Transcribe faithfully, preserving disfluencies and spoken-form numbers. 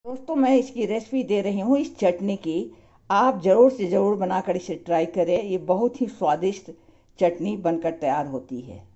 दोस्तों, मैं इसकी रेसिपी दे रही हूँ इस चटनी की। आप ज़रूर से ज़रूर बनाकर इसे ट्राई करें। ये बहुत ही स्वादिष्ट चटनी बनकर तैयार होती है।